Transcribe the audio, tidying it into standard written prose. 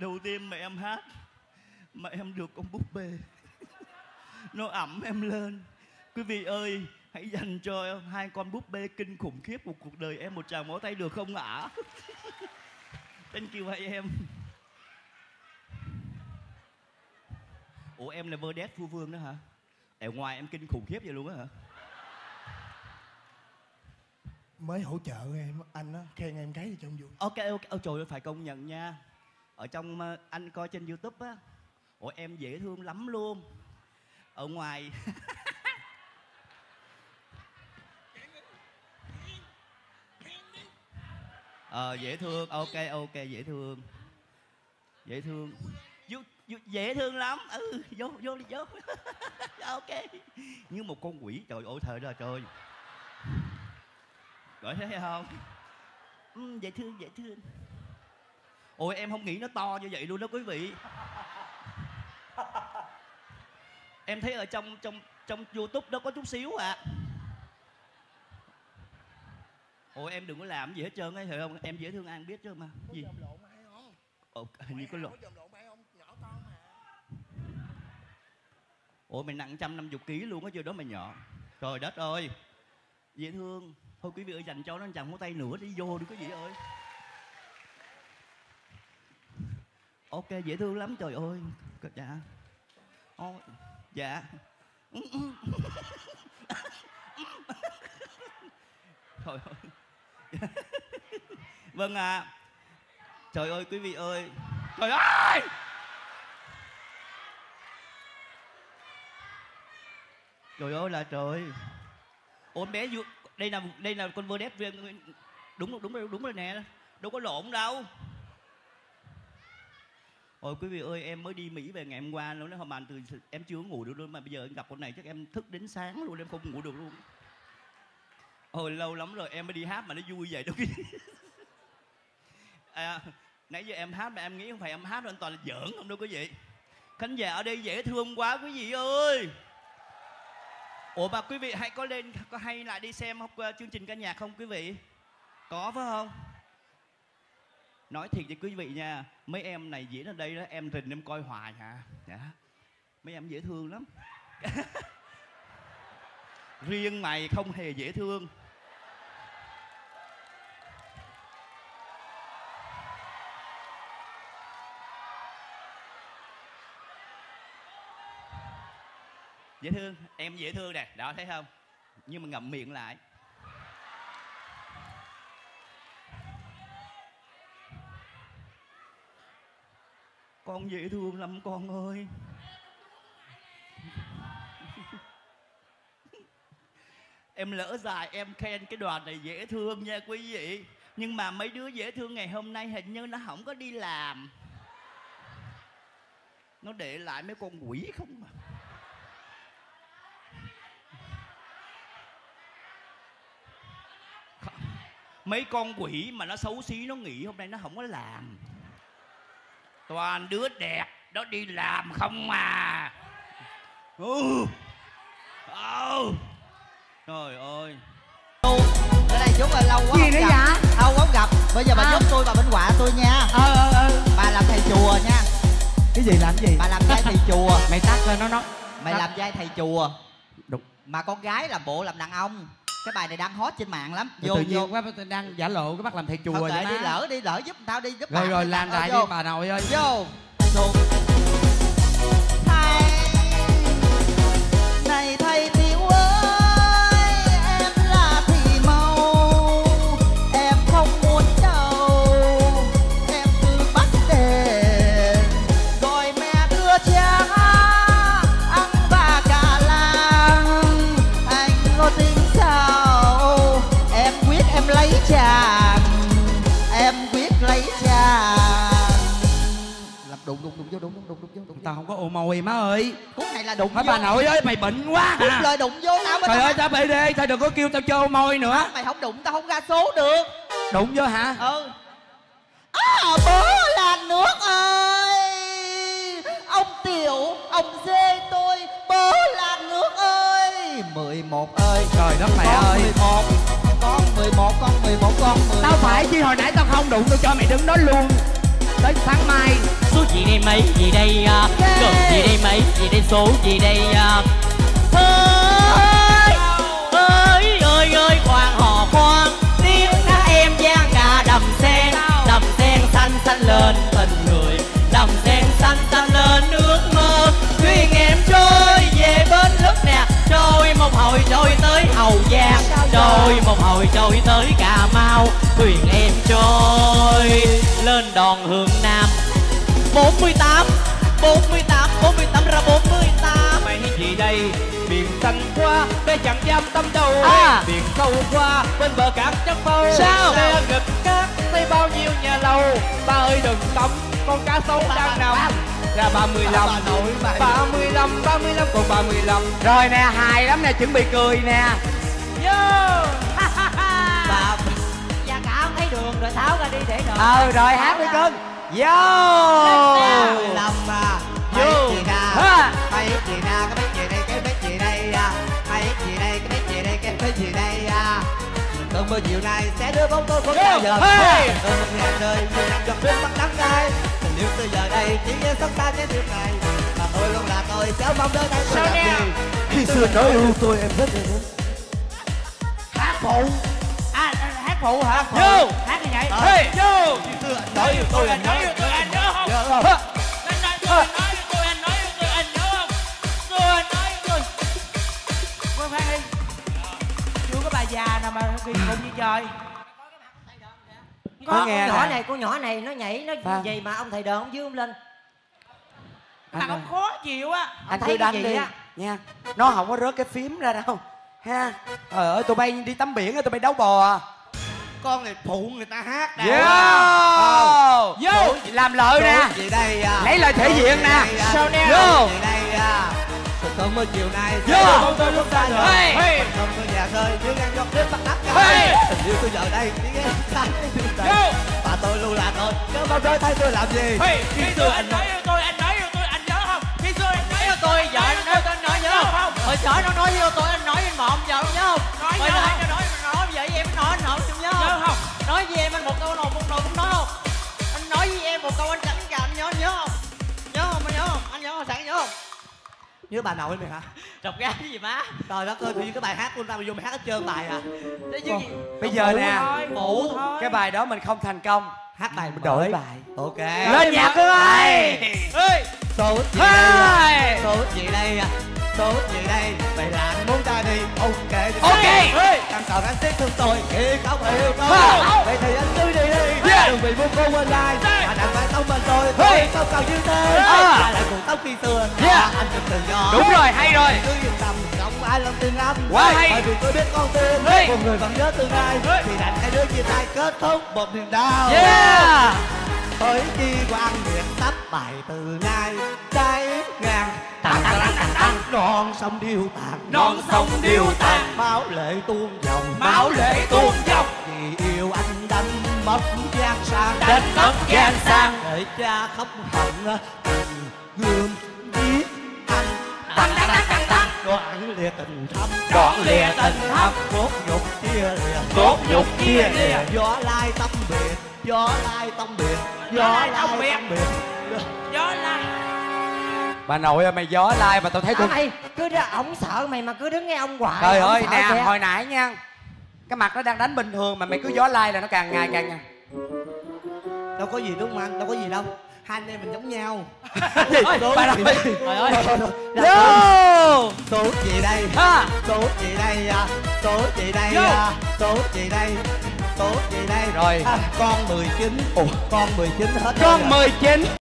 đầu tiên mẹ em hát, mẹ em được con búp bê nó ẵm em lên. Quý vị ơi, hãy dành cho hai con búp bê kinh khủng khiếp của cuộc đời em một tràng vỗ tay được không ạ? Thank you hai em. Ủa em là vedette Phu Vương đó hả? Ở ngoài em kinh khủng khiếp vậy luôn á hả? Mới hỗ trợ em, anh á, khen em cái gì trong vui. Ok, ôi trời ơi, phải công nhận nha. Ở trong anh coi trên YouTube á, ủa em dễ thương lắm luôn. Ở ngoài dễ thương, ok dễ thương. Dễ thương. Dễ thương lắm. Vô ok. Như một con quỷ, trời ơi thời đó trời. Gọi thấy không? Dễ thương. Ôi em không nghĩ nó to như vậy luôn đó quý vị. Em thấy ở trong YouTube đó có chút xíu à. Ôi em đừng có làm gì hết trơn ấy, hiểu không? Em dễ thương ăn biết chứ mà. Gì? Có lộn ai không? Hình như có lộn. Có lộn ai không? Nhỏ con mà. Ủa mày nặng 150 kg luôn á chưa đó mày nhỏ. Trời đất ơi. Dễ thương. Thôi quý vị ơi, dành cho nó chẳng có tay nữa đi vô đi quý vị ơi. Ok dễ thương lắm trời ơi. Dạ. Dạ. Trời ơi. Vâng ạ. Trời ơi quý vị ơi. Trời ơi. Trời ơi là trời. Ôi bé đây là con vedette đúng rồi nè. Đâu có lộn đâu. Ôi quý vị ơi, em mới đi Mỹ về ngày hôm qua luôn đó, hôm bàn từ em chưa ngủ được luôn mà bây giờ em gặp con này chắc em thức đến sáng luôn, em không ngủ được luôn. Ôi lâu lắm rồi em mới đi hát mà nó vui vậy đâu. Nãy giờ em hát mà em nghĩ không phải em hát đâu, toàn là giỡn không đâu quý vị. Khán giả ở đây dễ thương quá quý vị ơi. Ủa mà quý vị hãy có hay lại đi xem chương trình ca nhạc không quý vị? Có phải không? Nói thiệt với quý vị nha, mấy em này diễn ở đây đó, em rình em coi hoài hả? Dạ. Mấy em dễ thương lắm. Riêng mày không hề dễ thương. Dễ thương, em dễ thương nè, đó thấy không? Nhưng mà ngậm miệng lại. Con dễ thương lắm con ơi. Em lỡ dài em khen cái đoàn này dễ thương nha quý vị. Nhưng mà mấy đứa dễ thương ngày hôm nay hình như nó không có đi làm. Nó để lại mấy con quỷ không mà. Mấy con quỷ mà nó xấu xí nó nghỉ hôm nay nó không có làm. Toàn đứa đẹp đó đi làm không mà. Trời ơi. Ở đây chút là lâu quá gì nữa dạ? Lâu quá gặp. Bây giờ bà giúp tôi bà bên họa tôi nha. Bà làm thầy chùa nha. Cái gì làm gì? Bà làm vai thầy chùa. Mày tắt lên nó nói. Mày làm vai thầy chùa. Đúng. Mà con gái làm bộ làm đàn ông. Cái bài này đang hot trên mạng lắm. Vô tự vô nhiên quá đang giả lộ cái bắt làm thầy chùa thôi vậy kệ, má. đi lỡ giúp tao đi giúp Rồi bạn rồi đi, làm bạn lại đi vô. bà nội ơi. Vô. Thầy này thầy Tiểu ơi, em là Thị Mâu, em không muốn đâu, em cứ bắt đền gọi mẹ đưa cha ăn và cả làng. Anh có tính sao em quyết em lấy chàng, em quyết lấy chàng. Làm đụng vô. Tao không có ồ mồi má ơi. Khúc này là đụng Thôi vô. bà nội ơi mày bệnh quá Khúc hả? lời đụng vô tao mới. Trời ơi tao bị đi, tao đừng có kêu tao chơi ô môi nữa. Mày không đụng tao không ra số được. Đụng vô hả? Bố là nước ơi, ông Tiểu ông dê tôi, bố là nước ơi. 11 ơi. Trời đất mẹ con ơi. 11 con 11 con 11 con 11. Tao phải chi hồi nãy tao không đụng, tao cho mày đứng đó luôn. tới sáng mai. Số gì đây mấy gì đây gần gì đây mấy gì đây số gì đây ơi ơi ơi ơi khoan hò khoan tiếng các em gian gà đầm sen xanh xanh lên tình người đầm sen xanh xanh lên ước mơ thuyền em trôi về bến lức nè trôi một hồi trôi tới Hậu Giang trôi một hồi trôi tới Cà Mau thuyền em trôi lên đòn hướng Nam 48 ra 48 Mày gì đây biển xanh qua để chẳng giam tâm đầu biển sâu qua bên bờ cát trắng phau sao xe nghịch cát xây bao nhiêu nhà lầu ba ơi đừng tắm con cá sấu đang nằm ra 35 còn 35 rồi nè hài lắm nè chuẩn bị cười nè vô dạ cả không thấy đường rồi tháo ra đi để rồi rồi hát đi cưng vô Lâm à Vô. mấy chị nà Ha. mấy chị nà cái mấy chị đây cái mấy chị đây mấy chị đây cái mấy chị đây cái mấy chị đây cơn mưa chiều nay sẽ đưa bóng tôi không bao giờ Hey. cơn mưa nhẹ rơi như nằm dọc nước mắt đắng cay tình yêu từ giờ đây chỉ nghe sống xa trên điều này mà tôi luôn là tôi sẽ mong đến anh tôi làm gì khi xưa nói yêu tôi em rất yêu hát phụ hát phụ hả vô hát như vậy hey vô khi xưa anh nói yêu tôi anh nói anh nhớ không nhớ không anh nói yêu tôi anh nói yêu tôi anh nhớ không tôi anh nói yêu tôi quên Phan đi chưa có bà già nào mà kỳ cục như trời Có nghe nè. con nhỏ này nó nhảy nó Phan. gì mà ông thầy đờn ông dương lên Anh mà ơi. ông khó chịu á anh thấy cứ cái đánh gì đi á nha nó không có rớt cái phím ra đâu ha trời ơi tụi bay đi tắm biển tụi bay đấu bò con này phụ người ta hát nè vô làm lợi nè chị đây lấy lời thể diện nè sao nè vô chị đây cơn mưa chiều nay Vô. bóng tôi lúc xa rồi Hey. cơn mưa nhà rơi như ngang giọt nước mắt đắng Hey. cay tình yêu tôi giờ đây chỉ nghe xanh và tôi luôn là tôi nếu bao rơi thay tôi làm gì khi xưa anh nói yêu tôi anh nhớ không khi xưa anh nói yêu tôi giờ anh nói tôi nói nhớ không hồi nhỏ nó nói yêu tôi anh nói với mộm giờ không nhớ không hồi nãy nó nói vậy với em nó nói anh nộm không nhớ không nói với em anh một câu nào cũng nói không anh nói với em một câu anh chẳng cả anh nhớ không anh nhớ không sẵn nhớ không nhớ bà nội mày hả đọc gái gì má trời đất ơi thì cái bài hát của tao mà vô mày hát hết trơn bài à thế chứ gì bây giờ nè phụ thôi cái bài đó mình không thành công hát bài mình đổi bài ok lên nhạc cưng ơi số gì đây số gì đây số gì đây vậy là anh muốn ra đi ok anh còn anh tiếc thương tôi khi không yêu tôi vậy thì anh cứ đi đừng vì muốn cô quên ai mà đành phải sống bên tôi không cần như thế lại cùng tóc khi xưa anh được tự do đúng rồi hay rồi cứ yên tâm không ai làm tin anh quá hay bởi vì tôi biết con tim một người vẫn nhớ tương lai thì đành hai đứa chia tay kết thúc một niềm đau Hỡi chi quan nguyện sắp bài từ nay cháy ngang non sông điêu tàn máu lệ tuôn dòng vì yêu anh đánh mất giang sang để cha khóc hận gươm giết anh đoạn lìa tình thâm cốt nhục chia lìa gió lai tâm biệt gió lai bà nội ơi mày gió lai mà tao thấy con mày cứ đó ổng sợ mày mà cứ đứng nghe ông hoài trời ơi nè hồi nãy nha cái mặt nó đang đánh bình thường mà mày cứ gió lai là nó càng ngày càng đâu có gì đúng không anh đâu có gì đâu hai anh em mình giống nhau bà nội trời ơi số gì đây số gì đây số gì đây số gì đây số gì đây rồi con 19 con 19 hết con 19